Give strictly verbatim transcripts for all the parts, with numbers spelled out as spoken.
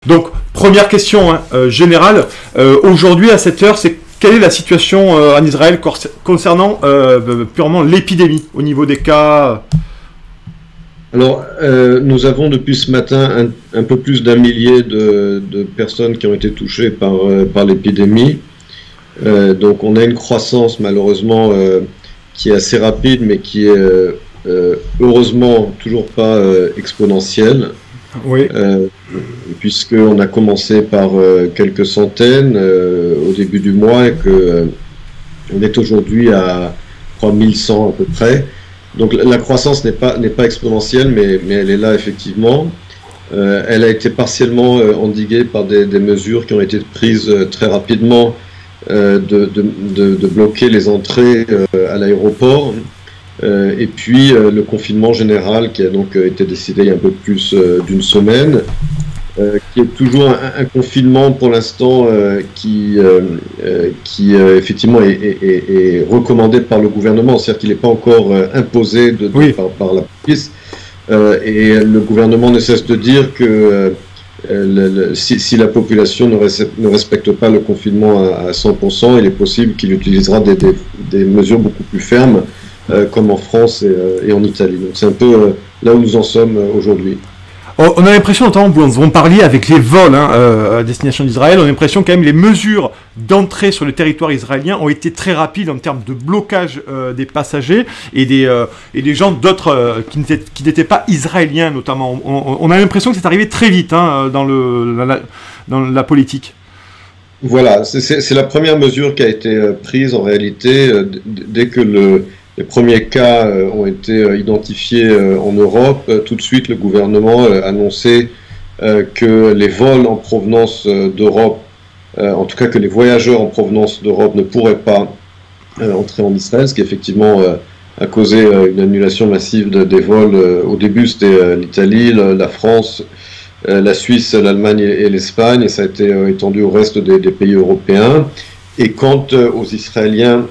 Donc, première question hein, euh, générale. Euh, Aujourd'hui, à cette heure, c'est quelle est la situation euh, en Israël concernant euh, purement l'épidémie au niveau des cas? Alors, euh, nous avons depuis ce matin un, un peu plus d'un millier de, de personnes qui ont été touchées par, euh, par l'épidémie. Euh, donc, on a une croissance malheureusement euh, qui est assez rapide, mais qui est euh, euh, heureusement toujours pas euh, exponentielle. Oui. Euh, puisqu'on a commencé par euh, quelques centaines euh, au début du mois et que euh, on est aujourd'hui à trois mille cent à peu près. Donc la, la croissance n'est pas, n'est pas exponentielle, mais, mais elle est là effectivement. Euh, elle a été partiellement euh, endiguée par des, des mesures qui ont été prises euh, très rapidement euh, de, de, de, de bloquer les entrées euh, à l'aéroport. Euh, et puis euh, le confinement général qui a donc euh, été décidé il y a un peu plus euh, d'une semaine, euh, qui est toujours un, un confinement pour l'instant euh, qui, euh, euh, qui euh, effectivement est, est, est, est recommandé par le gouvernement, c'est-à-dire qu'il n'est pas encore euh, imposé de, de, oui. par, par la police, euh, et le gouvernement ne cesse de dire que euh, le, le, si, si la population ne, res, ne respecte pas le confinement à, à cent pour cent, il est possible qu'il utilisera des, des, des mesures beaucoup plus fermes, Euh, comme en France et, euh, et en Italie. Donc c'est un peu euh, là où nous en sommes euh, aujourd'hui. On a l'impression, notamment, vous en parliez avec les vols hein, euh, à destination d'Israël, on a l'impression quand même les mesures d'entrée sur le territoire israélien ont été très rapides en termes de blocage euh, des passagers et des, euh, et des gens d'autres euh, qui n'étaient pas israéliens notamment. On, on a l'impression que c'est arrivé très vite hein, dans, le, la, dans la politique. Voilà, c'est la première mesure qui a été prise en réalité euh, dès que le Les premiers cas euh, ont été euh, identifiés euh, en Europe. Euh, tout de suite, le gouvernement a euh, annoncé euh, que les vols en provenance euh, d'Europe, euh, en tout cas que les voyageurs en provenance d'Europe ne pourraient pas euh, entrer en Israël, ce qui effectivement euh, a causé euh, une annulation massive de, des vols. Euh, au début, c'était euh, l'Italie, la France, euh, la Suisse, l'Allemagne et, et l'Espagne, et ça a été euh, étendu au reste des, des pays européens. Et quant euh, aux Israéliens,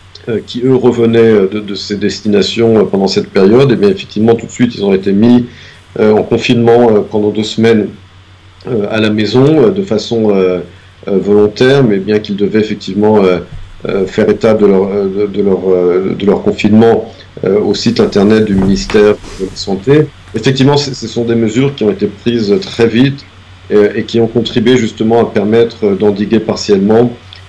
qui eux revenaient de, de ces destinations pendant cette période, et bien effectivement tout de suite ils ont été mis euh, en confinement euh, pendant deux semaines euh, à la maison euh, de façon euh, euh, volontaire, mais bien qu'ils devaient effectivement euh, euh, faire état de leur, de, de leur, euh, de leur confinement euh, au site internet du ministère de la Santé. Effectivement, ce sont des mesures qui ont été prises très vite euh, et qui ont contribué justement à permettre d'endiguer partiellement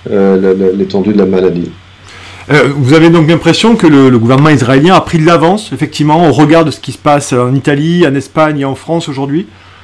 euh, l'étendue de la maladie. Euh, vous avez donc l'impression que le, le gouvernement israélien a pris de l'avance, effectivement, au regard de ce qui se passe en Italie, en Espagne et en France aujourd'hui?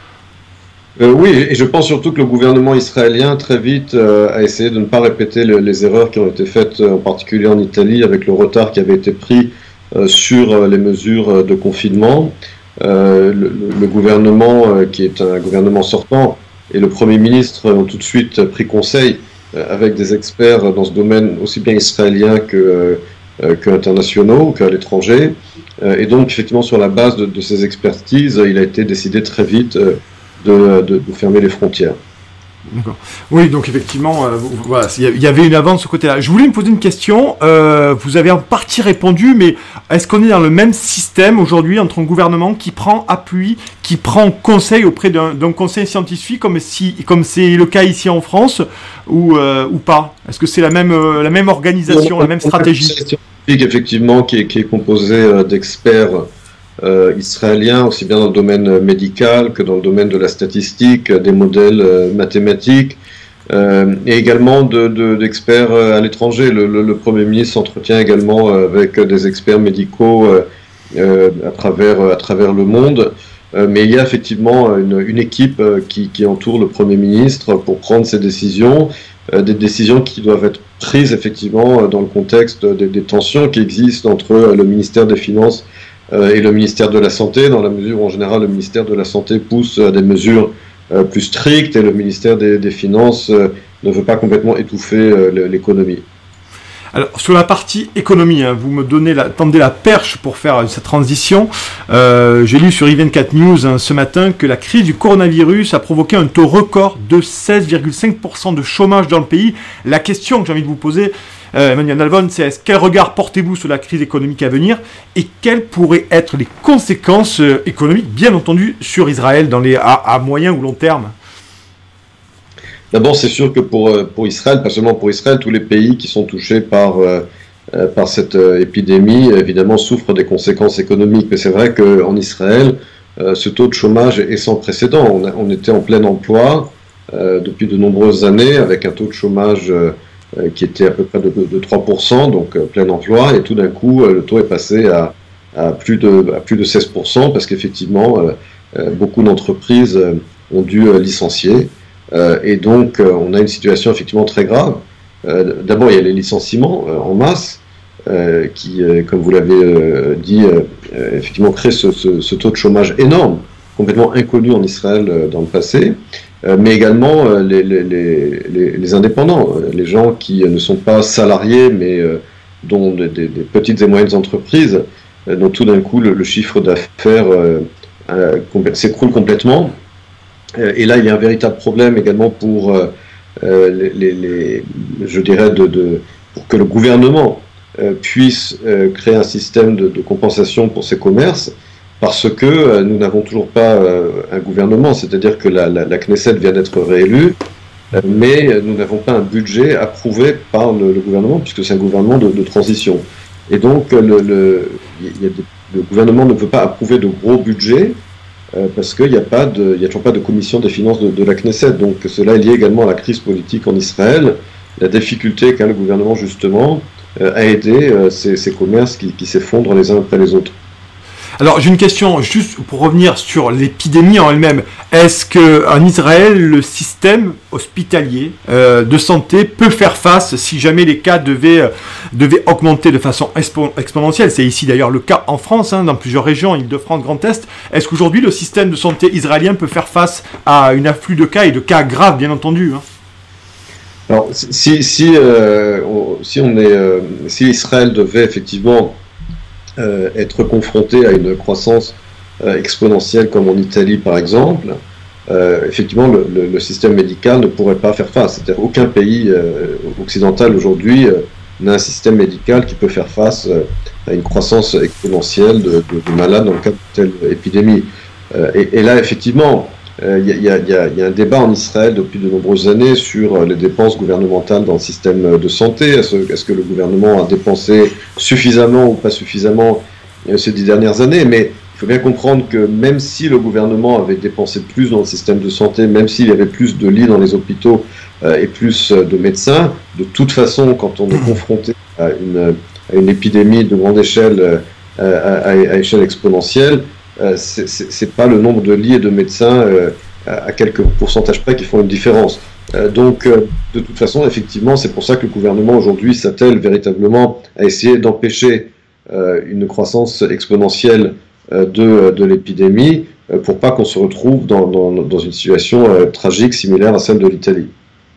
euh, Oui, et je pense surtout que le gouvernement israélien, très vite, euh, a essayé de ne pas répéter le, les erreurs qui ont été faites, en particulier en Italie, avec le retard qui avait été pris euh, sur les mesures de confinement. Euh, le, le gouvernement, euh, qui est un gouvernement sortant, et le Premier ministre ont tout de suite pris conseil avec des experts dans ce domaine aussi bien israélien que, euh, que internationaux, qu'à l'étranger. Euh, et donc, effectivement, sur la base de, de ces expertises, il a été décidé très vite euh, de, de, de fermer les frontières. D'accord. Oui, donc effectivement, euh, voilà, il y avait une avance de ce côté-là. Je voulais me poser une question. Euh, vous avez en partie répondu, mais est-ce qu'on est dans le même système aujourd'hui entre un gouvernement qui prend appui, qui prend conseil auprès d'un conseil scientifique, comme si, comme c'est le cas ici en France, ou, euh, ou pas? Est-ce que c'est la même, euh, la même organisation, on, la même stratégie? Un conseil scientifique, effectivement, qui est, qui est composé euh, d'experts Euh, israéliens, aussi bien dans le domaine médical que dans le domaine de la statistique, des modèles euh, mathématiques, euh, et également d'experts de, de, à l'étranger. Le, le, le Premier ministre s'entretient également avec des experts médicaux euh, euh, à, travers, à travers le monde. Euh, mais il y a effectivement une, une équipe qui, qui entoure le Premier ministre pour prendre ces décisions, euh, des décisions qui doivent être prises effectivement dans le contexte des, des tensions qui existent entre le ministère des Finances et le ministère de la Santé, dans la mesure où en général le ministère de la Santé pousse à des mesures euh, plus strictes et le ministère des, des Finances euh, ne veut pas complètement étouffer euh, l'économie. Alors, sur la partie économie, hein, vous me donnez la, tendez la perche pour faire cette transition. Euh, J'ai lu sur I vingt-quatre News hein, ce matin que la crise du coronavirus a provoqué un taux record de seize virgule cinq pour cent de chômage dans le pays. La question que j'ai envie de vous poser, Euh, Emmanuel Nalvan, c'est est-ce quel regard portez-vous sur la crise économique à venir et quelles pourraient être les conséquences euh, économiques, bien entendu, sur Israël dans les, à, à moyen ou long terme? D'abord, c'est sûr que pour, pour Israël, pas seulement pour Israël, tous les pays qui sont touchés par, euh, par cette euh, épidémie, évidemment, souffrent des conséquences économiques. Mais c'est vrai qu'en Israël, euh, ce taux de chômage est sans précédent. On, a, on était en plein emploi euh, depuis de nombreuses années, avec un taux de chômage euh, qui était à peu près de, de trois pour cent, donc euh, plein emploi, et tout d'un coup, euh, le taux est passé à, à, plus, de, à plus de seize pour cent, parce qu'effectivement, euh, euh, beaucoup d'entreprises euh, ont dû euh, licencier. Euh, et donc, euh, on a une situation effectivement très grave. Euh, D'abord, il y a les licenciements euh, en masse, euh, qui, euh, comme vous l'avez euh, dit, euh, effectivement créent ce, ce, ce taux de chômage énorme, complètement inconnu en Israël euh, dans le passé, euh, mais également euh, les, les, les, les indépendants, euh, les gens qui ne sont pas salariés, mais euh, dont des, des, des petites et moyennes entreprises, euh, dont tout d'un coup le, le chiffre d'affaires euh, euh, s'écroule complètement. Et là, il y a un véritable problème également pour, euh, les, les, les, je dirais, de, de, pour que le gouvernement euh, puisse euh, créer un système de, de compensation pour ces commerces, parce que euh, nous n'avons toujours pas euh, un gouvernement, c'est-à-dire que la, la, la Knesset vient d'être réélue, euh, mais nous n'avons pas un budget approuvé par le, le gouvernement, puisque c'est un gouvernement de, de transition. Et donc, le, le, il y a des, le gouvernement ne peut pas approuver de gros budgets, Euh, parce qu'il n'y a, a toujours pas de commission des finances de, de la Knesset. Donc cela est lié également à la crise politique en Israël, la difficulté qu'a le gouvernement justement euh, à aider euh, ces, ces commerces qui, qui s'effondrent les uns après les autres. Alors j'ai une question juste pour revenir sur l'épidémie en elle-même. Est-ce qu'en Israël, le système hospitalier euh, de santé peut faire face si jamais les cas devaient, euh, devaient augmenter de façon expo exponentielle? C'est ici d'ailleurs le cas en France, hein, dans plusieurs régions, Île-de-France, Grand Est. Est-ce qu'aujourd'hui le système de santé israélien peut faire face à une afflux de cas et de cas graves, bien entendu, hein? Alors si, si, euh, on, si, on est, euh, si Israël devait effectivement Euh, être confronté à une croissance euh, exponentielle comme en Italie par exemple, euh, effectivement le, le, le système médical ne pourrait pas faire face. C'est-à-dire aucun pays euh, occidental aujourd'hui euh, n'a un système médical qui peut faire face euh, à une croissance exponentielle de, de, de malades dans le cadre de telle épidémie. Euh, et, et là effectivement, il euh, y, y, y, y a un débat en Israël depuis de nombreuses années sur les dépenses gouvernementales dans le système de santé. Est-ce est-ce que le gouvernement a dépensé suffisamment ou pas suffisamment euh, ces dix dernières années? Mais il faut bien comprendre que même si le gouvernement avait dépensé plus dans le système de santé, même s'il y avait plus de lits dans les hôpitaux euh, et plus de médecins, de toute façon, quand on est confronté à une, à une épidémie de grande échelle, euh, à, à, à échelle exponentielle, Euh, c'est pas le nombre de lits et de médecins euh, à quelques pourcentages près qui font une différence. Euh, donc, euh, de toute façon, effectivement, c'est pour ça que le gouvernement aujourd'hui s'attelle véritablement à essayer d'empêcher euh, une croissance exponentielle euh, de, de l'épidémie euh, pour pas qu'on se retrouve dans, dans, dans une situation euh, tragique similaire à celle de l'Italie.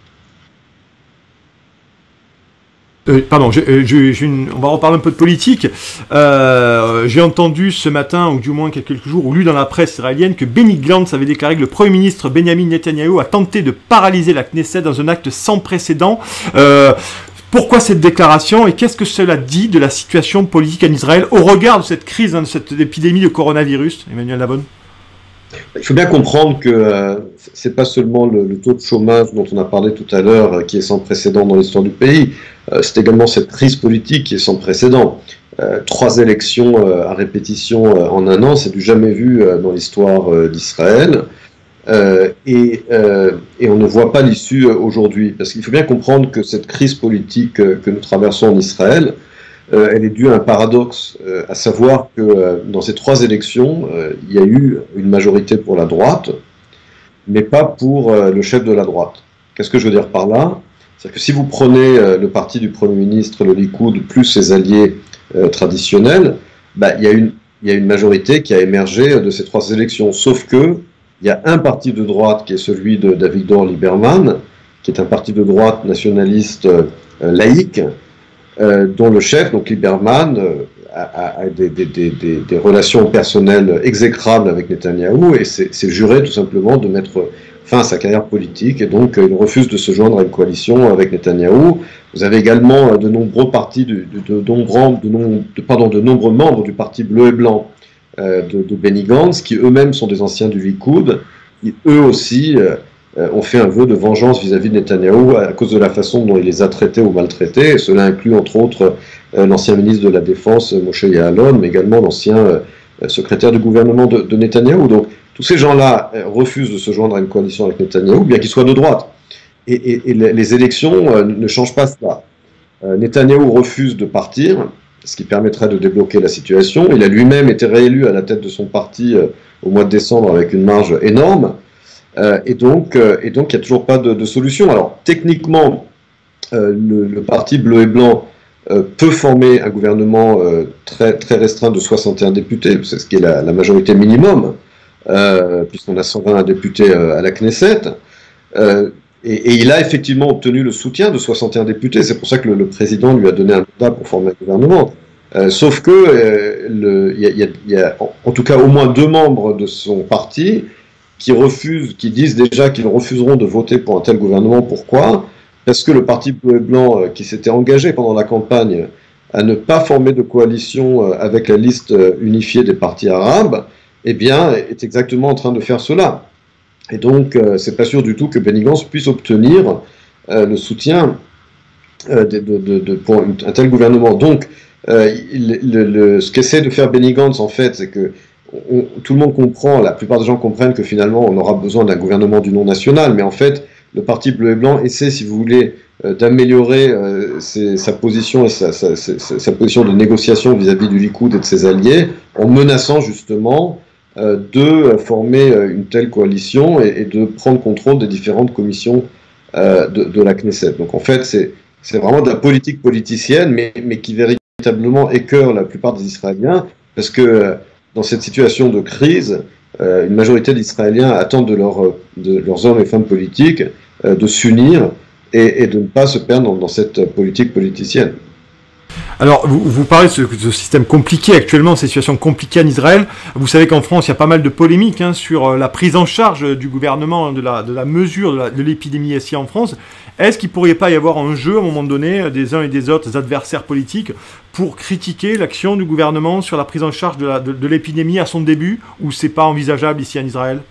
Euh, pardon, je, je, je, on va reparler un peu de politique. Euh, J'ai entendu ce matin, ou du moins il y a quelques jours, ou lu dans la presse israélienne, que Benny Gantz avait déclaré que le Premier ministre Benjamin Netanyahou a tenté de paralyser la Knesset dans un acte sans précédent. Euh, pourquoi cette déclaration et qu'est-ce que cela dit de la situation politique en Israël au regard de cette crise, hein, de cette épidémie de coronavirus, Emmanuel Labonne? Il faut bien comprendre que euh, c'est pas seulement le, le taux de chômage dont on a parlé tout à l'heure euh, qui est sans précédent dans l'histoire du pays, euh, c'est également cette crise politique qui est sans précédent. Euh, trois élections euh, à répétition euh, en un an, c'est du jamais vu euh, dans l'histoire euh, d'Israël. Euh, et, euh, et on ne voit pas l'issue euh, aujourd'hui. Parce qu'il faut bien comprendre que cette crise politique euh, que nous traversons en Israël, Euh, elle est due à un paradoxe, euh, à savoir que euh, dans ces trois élections, euh, il y a eu une majorité pour la droite, mais pas pour euh, le chef de la droite. Qu'est-ce que je veux dire par là? C'est-à-dire que si vous prenez euh, le parti du Premier ministre, le Likoud, plus ses alliés euh, traditionnels, bah, il y a une, il y a une majorité qui a émergé de ces trois élections. Sauf que il y a un parti de droite qui est celui de d'Avigdor Lieberman, qui est un parti de droite nationaliste euh, laïque, Euh, dont le chef, donc Lieberman, euh, a, a, a des, des, des, des relations personnelles exécrables avec Netanyahou et s'est juré tout simplement de mettre fin à sa carrière politique et donc euh, il refuse de se joindre à une coalition avec Netanyahou. Vous avez également euh, de nombreux partis, de, de, de, nombreux, de, nom, de, pardon, de nombreux membres du parti bleu et blanc euh, de, de Benny Gantz qui eux-mêmes sont des anciens du Likoud, qui eux aussi euh, euh, ont fait un vœu de vengeance vis-à-vis de Netanyahou à cause de la façon dont il les a traités ou maltraités. Et cela inclut entre autres euh, l'ancien ministre de la Défense, Moshe Ya'alon, mais également l'ancien euh, secrétaire du gouvernement de, de Netanyahou. Donc tous ces gens-là euh, refusent de se joindre à une coalition avec Netanyahou, bien qu'ils soient de droite. Et, et, et les élections euh, ne changent pas cela. Euh, Netanyahou refuse de partir, ce qui permettrait de débloquer la situation. Il a lui-même été réélu à la tête de son parti euh, au mois de décembre avec une marge énorme. Euh, et, donc, euh, et donc, il n'y a toujours pas de, de solution. Alors, techniquement, euh, le, le parti bleu et blanc euh, peut former un gouvernement euh, très, très restreint de soixante et un députés, c'est ce qui est la, la majorité minimum, euh, puisqu'on a cent vingt députés euh, à la Knesset. Euh, Et, et il a effectivement obtenu le soutien de soixante et un députés. C'est pour ça que le, le président lui a donné un mandat pour former un gouvernement. Euh, sauf que, euh, le, y a, y a, y a en, en tout cas au moins deux membres de son parti qui refusent, qui disent déjà qu'ils refuseront de voter pour un tel gouvernement. Pourquoi? Parce que le parti bleu et blanc, euh, qui s'était engagé pendant la campagne à ne pas former de coalition euh, avec la liste euh, unifiée des partis arabes, eh bien, est exactement en train de faire cela. Et donc, euh, c'est pas sûr du tout que Benny Gantz puisse obtenir euh, le soutien euh, de, de, de, de, pour un tel gouvernement. Donc, euh, il, le, le, ce qu'essaie de faire Benny Gantz, en fait, c'est que on, tout le monde comprend, la plupart des gens comprennent que finalement, on aura besoin d'un gouvernement d'union nationale, mais en fait, le parti bleu et blanc essaie, si vous voulez, euh, d'améliorer euh, ses, sa position et sa, sa, sa, sa position de négociation vis-à-vis du Likoud et de ses alliés, en menaçant justement de former une telle coalition et, et de prendre contrôle des différentes commissions euh, de, de la Knesset. Donc en fait, c'est vraiment de la politique politicienne, mais, mais qui véritablement écœure la plupart des Israéliens, parce que euh, dans cette situation de crise, euh, une majorité d'Israéliens attendent de, leur, de leurs hommes et femmes politiques euh, de s'unir et, et de ne pas se perdre dans, dans cette politique politicienne. Alors, vous, vous parlez de ce, ce système compliqué actuellement, cette situation compliquée en Israël. Vous savez qu'en France, il y a pas mal de polémiques hein, sur la prise en charge du gouvernement, de la, de la mesure de l'épidémie ici en France. Est-ce qu'il ne pourrait pas y avoir un jeu, à un moment donné, des uns et des autres, des adversaires politiques, pour critiquer l'action du gouvernement sur la prise en charge de, la, de, de l'épidémie à son début, ou c'est pas envisageable ici en Israël?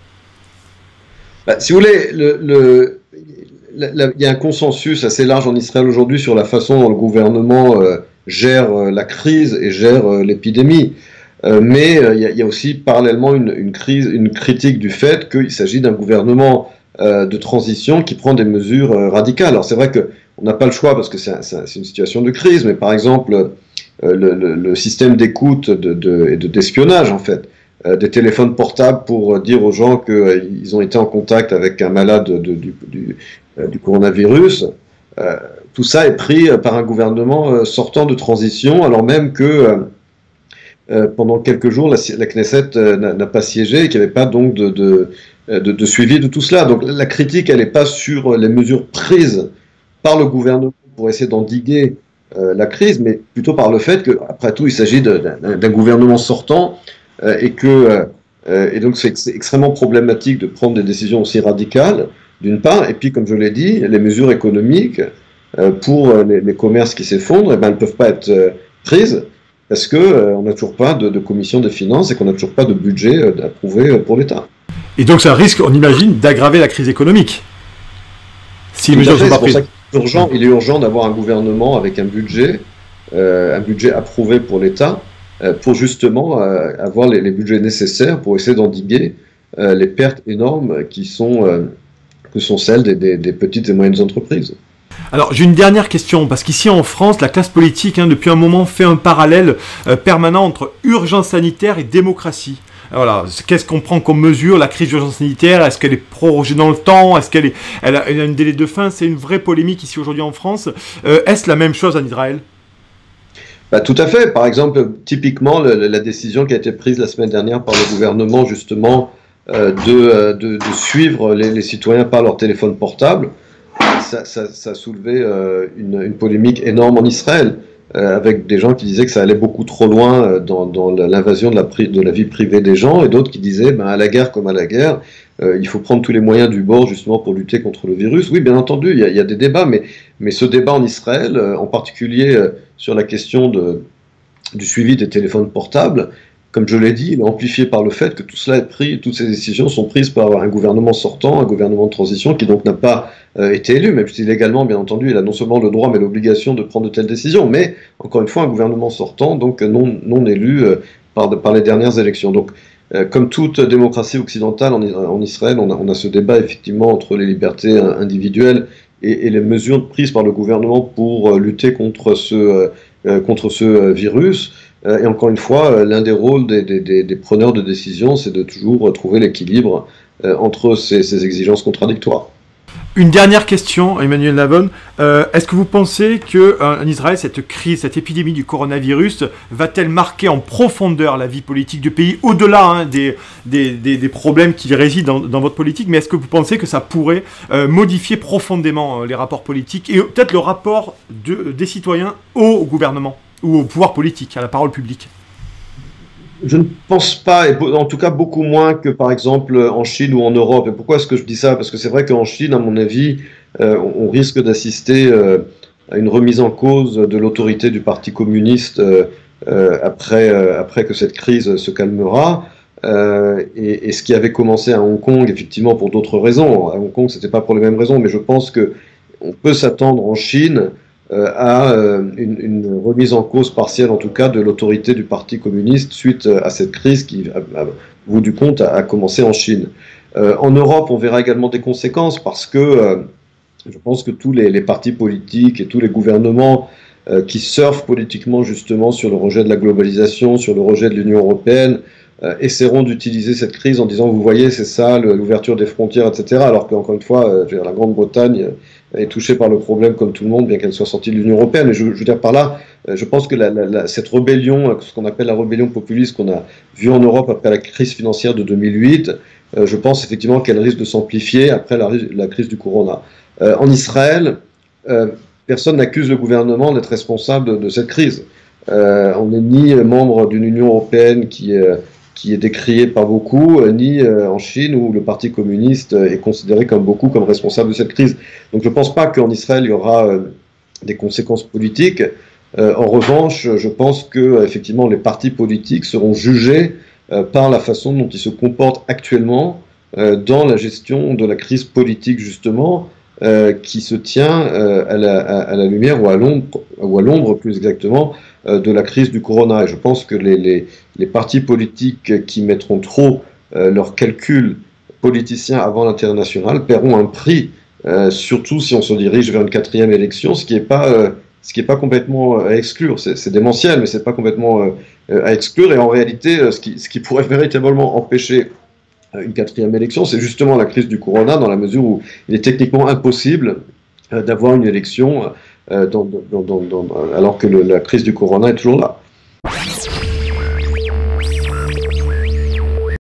Bah, si vous voulez, le... le... il y a un consensus assez large en Israël aujourd'hui sur la façon dont le gouvernement euh, gère euh, la crise et gère euh, l'épidémie. Euh, mais euh, il, y a, il y a aussi parallèlement une, une, crise, une critique du fait qu'il s'agit d'un gouvernement euh, de transition qui prend des mesures euh, radicales. Alors c'est vrai qu'on n'a pas le choix parce que c'est un, une situation de crise, mais par exemple euh, le, le, le système d'écoute de, de, et d'espionnage en fait, euh, des téléphones portables pour dire aux gens qu'ils euh, ont été en contact avec un malade de, de, du, du du coronavirus, euh, tout ça est pris par un gouvernement euh, sortant de transition, alors même que euh, euh, pendant quelques jours, la, la Knesset euh, n'a pas siégé et qu'il n'y avait pas donc de, de, de, de suivi de tout cela. Donc la critique, elle n'est pas sur les mesures prises par le gouvernement pour essayer d'endiguer euh, la crise, mais plutôt par le fait qu'après tout, il s'agit d'un gouvernement sortant euh, et que euh, et donc c'est extrêmement problématique de prendre des décisions aussi radicales, d'une part, et puis comme je l'ai dit, les mesures économiques euh, pour les, les commerces qui s'effondrent, eh ben, elles ne peuvent pas être euh, prises parce qu'on euh, n'a toujours pas de, de commission des finances et qu'on n'a toujours pas de budget euh, approuvé pour l'État. Et donc ça risque, on imagine, d'aggraver la crise économique si les mesures ne sont pas prises. C'est pour ça qu'il est urgent, il est urgent d'avoir un gouvernement avec un budget, euh, un budget approuvé pour l'État, euh, pour justement euh, avoir les, les budgets nécessaires pour essayer d'endiguer euh, les pertes énormes qui sont... Euh, que sont celles des, des, des petites et moyennes entreprises. Alors, j'ai une dernière question, parce qu'ici en France, la classe politique, hein, depuis un moment, fait un parallèle euh, permanent entre urgence sanitaire et démocratie. Voilà, qu'est-ce qu'on prend comme mesure, la crise d'urgence sanitaire? Est-ce qu'elle est prorogée dans le temps? Est-ce qu'elle est, elle a, elle a un délai de fin? C'est une vraie polémique ici aujourd'hui en France. Euh, Est-ce la même chose en Israël? Bah, tout à fait. Par exemple, typiquement, le, la décision qui a été prise la semaine dernière par le gouvernement, justement, Euh, de, de, de suivre les, les citoyens par leur téléphone portable, ça, ça, ça a soulevé euh, une, une polémique énorme en Israël, euh, avec des gens qui disaient que ça allait beaucoup trop loin euh, dans, dans l'invasion de la, de la vie privée des gens, et d'autres qui disaient, ben, à la guerre comme à la guerre, euh, il faut prendre tous les moyens du bord justement pour lutter contre le virus. Oui, bien entendu, il y a, il y a des débats, mais, mais ce débat en Israël, euh, en particulier euh, sur la question de, du suivi des téléphones portables, comme je l'ai dit, il est amplifié par le fait que tout cela est pris, toutes ces décisions sont prises par un gouvernement sortant, un gouvernement de transition qui donc n'a pas euh, été élu, même si légalement, bien entendu, il a non seulement le droit mais l'obligation de prendre de telles décisions, mais encore une fois, un gouvernement sortant, donc non, non élu euh, par, par les dernières élections. Donc, euh, comme toute démocratie occidentale en, en Israël, on a, on a ce débat effectivement entre les libertés individuelles et, et les mesures prises par le gouvernement pour euh, lutter contre ce, euh, contre ce virus. Et encore une fois, l'un des rôles des, des, des preneurs de décision, c'est de toujours trouver l'équilibre entre ces, ces exigences contradictoires. Une dernière question, Emmanuel Navon. Euh, Est-ce que vous pensez qu'en Israël, cette crise, cette épidémie du coronavirus, va-t-elle marquer en profondeur la vie politique du pays, au-delà hein, des, des, des, des problèmes qui résident dans, dans votre politique, mais est-ce que vous pensez que ça pourrait euh, modifier profondément euh, les rapports politiques et peut-être le rapport de, des citoyens au gouvernement ou au pouvoir politique, à la parole publique? Je ne pense pas, et en tout cas beaucoup moins que par exemple en Chine ou en Europe. Et pourquoi est-ce que je dis ça? Parce que c'est vrai qu'en Chine, à mon avis, euh, on risque d'assister euh, à une remise en cause de l'autorité du Parti communiste euh, euh, après, euh, après que cette crise se calmera. Euh, et, et ce qui avait commencé à Hong Kong, effectivement, pour d'autres raisons. À Hong Kong, c'était pas pour les mêmes raisons, mais je pense que on peut s'attendre en Chine Euh, à euh, une, une remise en cause partielle, en tout cas, de l'autorité du Parti communiste suite à cette crise qui, à, à bout du compte, a, a commencé en Chine. Euh, en Europe, on verra également des conséquences parce que euh, je pense que tous les, les partis politiques et tous les gouvernements euh, qui surfent politiquement justement sur le rejet de la globalisation, sur le rejet de l'Union européenne, euh, essaieront d'utiliser cette crise en disant, vous voyez, c'est ça, l'ouverture des frontières, et cetera. Alors qu'encore une fois, euh, je veux dire, la Grande-Bretagne est touchée par le problème comme tout le monde, bien qu'elle soit sortie de l'Union européenne. Mais je, je veux dire par là, je pense que la, la, la, cette rébellion, ce qu'on appelle la rébellion populiste qu'on a vue en Europe après la crise financière de deux mille huit, euh, je pense effectivement qu'elle risque de s'amplifier après la, la crise du corona. Euh, en Israël, euh, personne n'accuse le gouvernement d'être responsable de, de cette crise. Euh, on n'est ni membre d'une Union européenne qui est qui est décrié par beaucoup, euh, ni euh, en Chine où le Parti communiste euh, est considéré comme beaucoup comme responsable de cette crise. Donc je ne pense pas qu'en Israël il y aura euh, des conséquences politiques. Euh, en revanche, je pense que euh, effectivement les partis politiques seront jugés euh, par la façon dont ils se comportent actuellement euh, dans la gestion de la crise politique justement, euh, qui se tient euh, à, la, à la lumière ou à l'ombre, ou à l'ombre plus exactement, de la crise du corona. Et je pense que les, les, les partis politiques qui mettront trop euh, leurs calculs politiciens avant l'intérêt national paieront un prix, euh, surtout si on se dirige vers une quatrième élection, ce qui n'est pas, euh, ce qui est pas complètement à exclure. C'est démentiel, mais ce n'est pas complètement euh, à exclure. Et en réalité, ce qui, ce qui pourrait véritablement empêcher une quatrième élection, c'est justement la crise du corona, dans la mesure où il est techniquement impossible euh, d'avoir une élection Euh, dans, dans, dans, dans, alors que le, la crise du corona est toujours là.